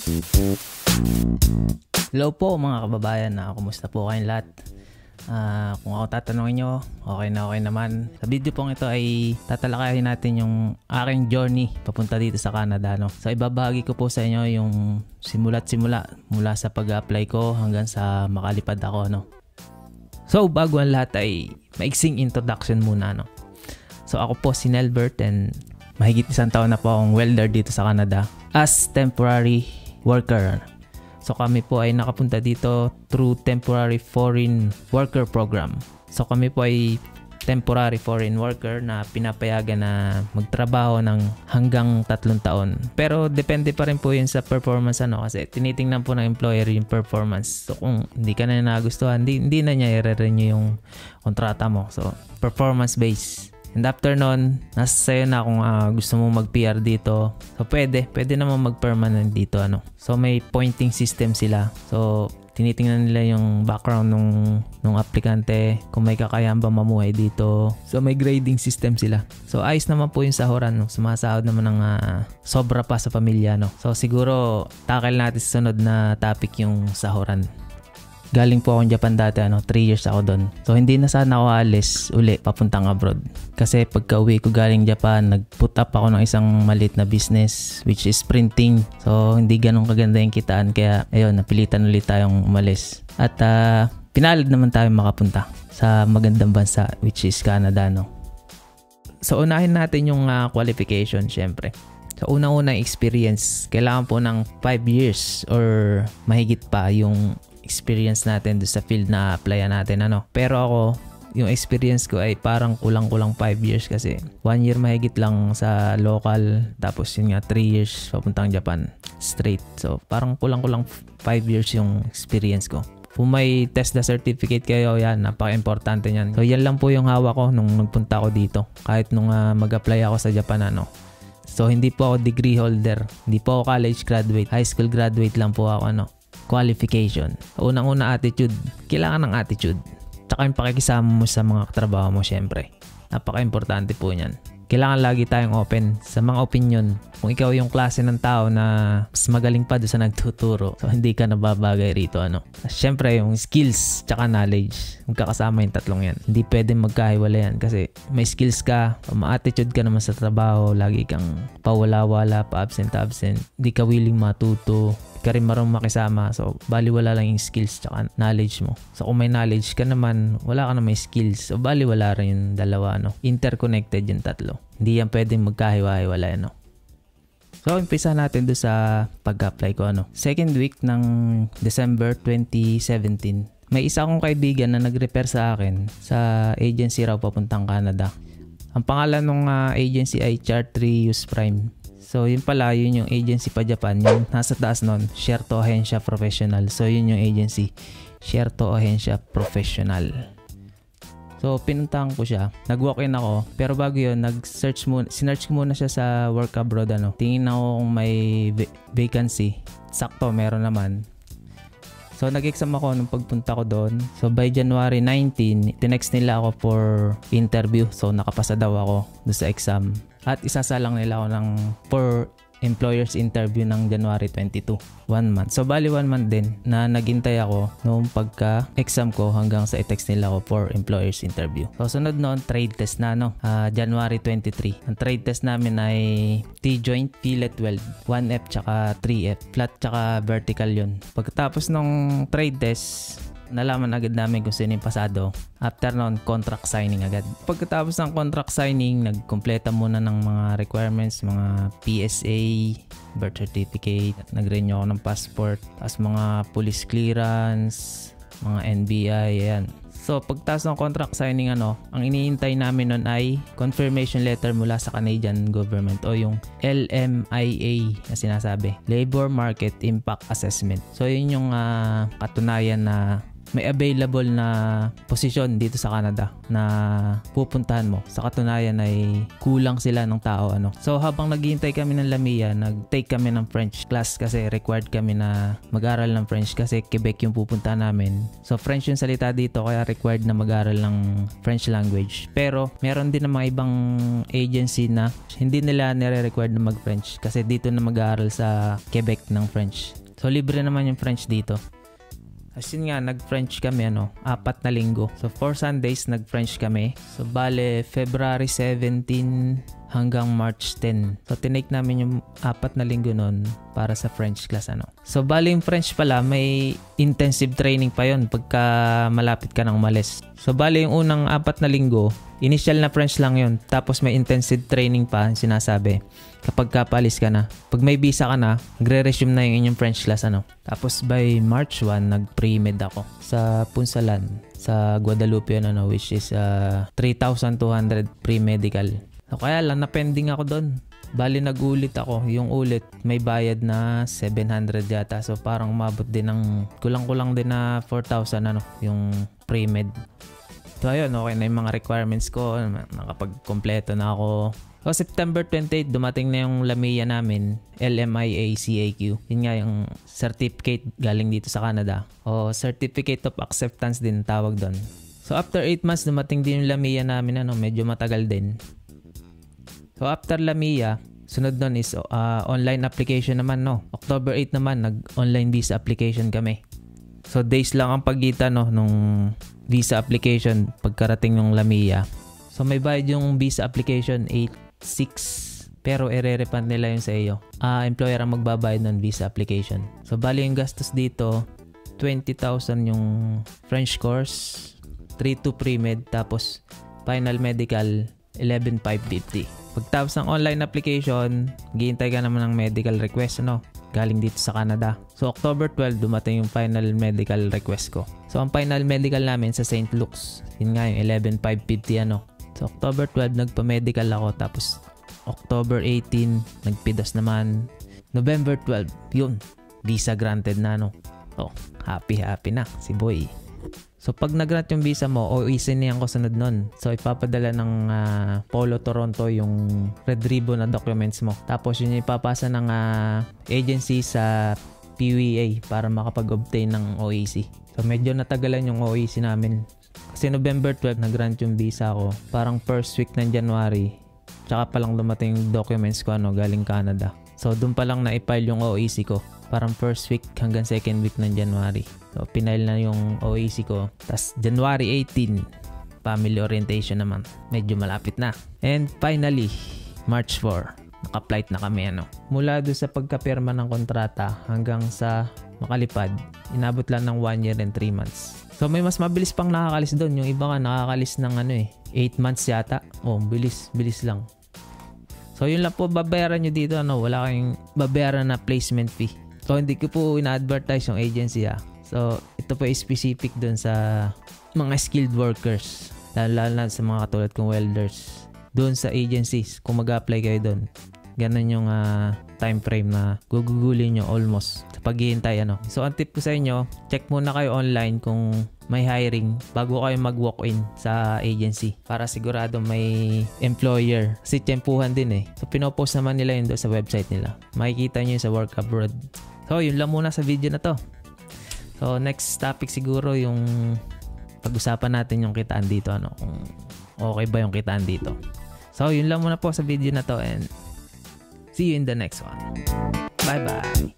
Hello po mga kababayan, kumusta po kayong lahat? Kung ako tatanungin nyo, okay naman. Sa video pong ito ay tatalakayin natin yung aking journey papunta dito sa Canada, no? So ibabahagi ko po sa inyo yung simula mula sa pag-apply ko hanggang sa makalipad ako, no? So bago ang lahat ay maiksing introduction muna, no? So ako po si Nelbert and mahigit 1 taon na po akong welder dito sa Canada as temporary worker. So kami po ay nakapunta dito through temporary foreign worker program. So kami po ay temporary foreign worker na pinapayagan na magtrabaho ng hanggang 3 taon. Pero depende pa rin po yun sa performance, ano, kasi tinitingnan po ng employer yung performance. So kung hindi ka na nagustuhan, hindi na niya i-renew yung kontrata mo. So performance based. And after nun, nasa sa'yo na kung gusto mo mag-PR dito. So pwede naman mag-permanent dito, ano. So may pointing system sila. So tinitingnan nila yung background nung aplikante, kung may kakayahan ba mamuhay dito. So may grading system sila. So ayos naman po yung sahuran, no? Sumasahod naman ng sobra pa sa pamilya, no. So siguro tackle natin sa sunod na topic yung sahuran. Galing po akong Japan dati, 3 years ako doon. So hindi na sana ako alis uli papuntang abroad. Kasi pagka uwi ko galing Japan, nag-put up ako ng isang maliit na business which is printing. So hindi ganun kaganda yung kitaan, kaya ayun, napilitan ulit tayong umalis. At pinalad naman tayo makapunta sa magandang bansa which is Canada, no. So unahin natin yung qualification, syempre. So unang-unang experience, kailangan po ng 5 years or mahigit pa yung experience natin doon sa field na applyan natin, ano. Pero ako, yung experience ko ay parang kulang-kulang 5 years kasi 1 year mahigit lang sa local, tapos yun nga 3 years papuntang Japan straight. So parang kulang-kulang 5 years yung experience ko. Kung may TESDA certificate kayo, yan, napaka-importante niyan. So yan lang po yung hawak ko nung nagpunta ako dito, kahit nung mag-apply ako sa Japan, ano. So hindi po ako degree holder, hindi po ako college graduate, high school graduate lang po ako, ano. Qualification. Unang-una, attitude. Kailangan ng attitude. Tsaka yung pakikisama mo sa mga katrabaho mo, syempre. Napaka-importante po niyan. Kailangan lagi tayong open sa mga opinion. Kung ikaw yung klase ng tao na mas magaling pa doon sa nagtuturo, so hindi ka nababagay rito, ano. Syempre yung skills tsaka knowledge, magkakasama yung tatlong yan. Hindi pwedeng magkahiwala yan kasi may skills ka, ma-attitude ka naman sa trabaho, lagi kang pawala-wala, pa-absent-absent, hindi ka willing matuto, ka rin marunong makisama. So baliwala lang yung skills tsaka knowledge mo. So kung may knowledge ka naman, wala ka na may skills, so baliwala rin yung dalawa, ano. Interconnected yung tatlo. Hindi yan pwedeng magkahiwa-hiwala, ano. So umpisa natin doon sa pag-apply ko, ano. Second week ng December 2017, may isa akong kaibigan na nag-refer sa akin sa agency raw papuntang Canada. Ang pangalan ng agency ay Chartry Use Prime. So yun pala, yun yung agency pa Japan, yung nasa taas nun, Shierto Ahensya Professional. So yun yung agency, Shierto Ahensya Professional. So pinuntahan ko siya, nag-walk-in ako, pero bago yun, sinearch ko muna siya sa work abroad, ano. Tingin ako kung may vacancy. Sakto, meron naman. So nag-exam ako nung pagpunta ko doon. So by January 19, tinext nila ako for interview. So nakapasa daw ako doon sa exam. At isasalang nila ako for employer's interview ng January 22. 1 month. So bali 1 month din na naghintay ako noong pagka-exam ko hanggang sa i-text nila ako for employer's interview. So sunod noon, trade test na, no. January 23. Ang trade test namin ay T-joint, fillet weld, 1F tsaka 3F. Flat tsaka vertical yun. Pagkatapos ng trade test, nalaman agad namin kung sino yung pasado. After noon, contract signing agad. Pagkatapos ng contract signing, nagkompleta muna ng mga requirements, mga PSA, birth certificate, nag-renew ako ng passport, as mga police clearance, mga NBI, ayan. So pagtapos ng contract signing, ang iniintay namin nun ay confirmation letter mula sa Canadian government o yung LMIA na sinasabi, Labor Market Impact Assessment. So yun yung katunayan na may available na posisyon dito sa Canada na pupuntahan mo. Sa katunayan ay kulang sila ng tao. So habang naghihintay kami ng Lamia, nag-take kami ng French class kasi required kami na mag-aral ng French kasi Quebec yung pupuntahan namin. So French yung salita dito kaya required na mag-aral ng French language. Pero meron din ng mga ibang agency na hindi nila nire-required na mag-French kasi dito na mag-aaral sa Quebec ng French. So libre naman yung French dito. As in nga, nag-French kami 4 na linggo. So 4 Sundays nag-French kami. So bale, February 17 hanggang March 10. So tinake namin yung 4 na linggo nun para sa French class. So bale yung French pala, may intensive training pa yon pagka malapit ka nang umalis. So bale yung unang 4 na linggo, initial na French lang yun. Tapos may intensive training pa, sinasabi. Kapag kapalis ka na. Pag may visa ka na, magre-resume na yung inyong French class. Tapos by March 1, nag-pre-med ako sa Punsalan, sa Guadalupe which is 3,200 pre-medical. So kaya lang, na-pending ako doon. Bali nag-ulit ako. Yung ulit, may bayad na 700 yata. So parang umabot din ng kulang-kulang din na 4,000 yung pre-med. So ayun, okay na yung mga requirements ko. Nakapag-kompleto na ako. So September 28, dumating na yung Lamia namin, LMIA CAQ. Yun nga yung certificate galing dito sa Canada. O Certificate of Acceptance din tawag doon. So after 8 months, dumating din yung Lamia namin. Medyo matagal din. So after Lamia, sunod nun is online application naman. October 8 naman, nag-online visa application kami. So days lang ang pagitan nung visa application pagkarating ng Lamia. So may bayad yung visa application 8,600 pero ire-refund nila yun sa iyo. Employer ang magbabayad ng visa application. So bali yung gastos dito 20,000 yung French course, 3 to pre-med, tapos final medical 11,550. Pagtapos ng online application, hihintay ka naman ng medical request galing dito sa Canada. So October 12 dumating yung final medical request ko. So ang final medical namin sa St. Luke's, yun nga yung 11,550 So October 12 nagpa-medical ako, tapos October 18 nagpidos naman. November 12 yun, visa granted na Oh, happy na si boy. So pag nag-grant yung visa mo, OEC niyan ko sunod nun. So ipapadala ng Polo Toronto yung red ribbon na documents mo. Tapos yun yung ipapasa ng agency sa PWA para makapag-obtain ng OEC. So medyo natagalan yung OEC namin. Kasi November 12 nag-grant yung visa ko. Parang first week ng January. Tsaka pa lang dumating yung documents ko galing Canada. So doon pa lang na-file yung OEC ko. Parang first week hanggang second week ng January. So pinail na yung OEC ko. Tapos January 18, family orientation naman. Medyo malapit na. And finally, March 4, naka-flight na kami Mula doon sa pagkapirma ng kontrata hanggang sa makalipad, inabot lang ng 1 year and 3 months. So may mas mabilis pang nakakalis doon. Yung iba nga nakakalis ng 8 months yata. Oh, bilis lang. So yun lang po babayaran nyo dito. Wala kayong babayaran na placement fee. So hindi ko po ina-advertise yung agency So ito po ay specific doon sa mga skilled workers. Lalo na sa mga katulad kong welders. Doon sa agencies, kung mag-apply kayo doon. Ganun yung time frame na gugugulin nyo almost sa paghihintay So ang tip ko sa inyo, check muna kayo online kung may hiring bago kayo mag-walk-in sa agency para sigurado may employer. Kasi tiyempuhan din So pinopost naman nila yun doon sa website nila. Makikita nyo yun sa Work Abroad. So yun lang muna sa video na to. So next topic siguro yung pag-usapan natin yung kitaan dito kung okay ba yung kitaan dito. So yun lang muna po sa video na to, and see you in the next one. Bye-bye.